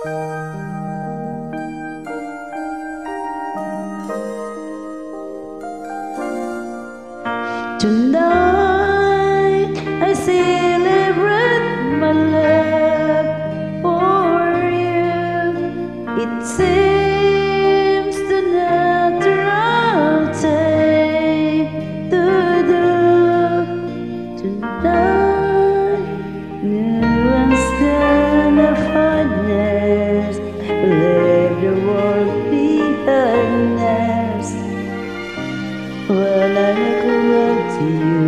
Tonight I celebrate my love for you. It seems the natural thing to do. Tonight, nuance the fondness. Let the world be honest. While I connect to you.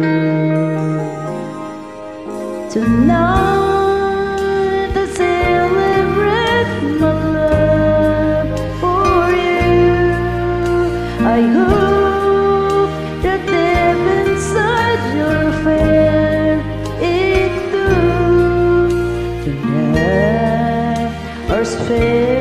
Tonight I celebrate my love for you. I hope that deep inside your fair it too. Tonight our space